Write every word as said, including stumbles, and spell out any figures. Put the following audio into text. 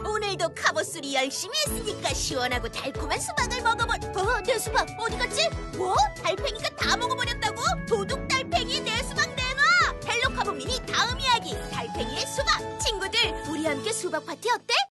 오늘도 카보술이 열심히 했으니까 시원하고 달콤한 수박을 먹어볼. 어, 내 수박 어디 갔지? 뭐? 달팽이가 다 먹어버렸다고? 도둑 달팽이 내 수박 내놔! 헬로 카보 미니 다음 이야기 달팽이의 수박. 친구들, 우리 함께 수박 파티 어때?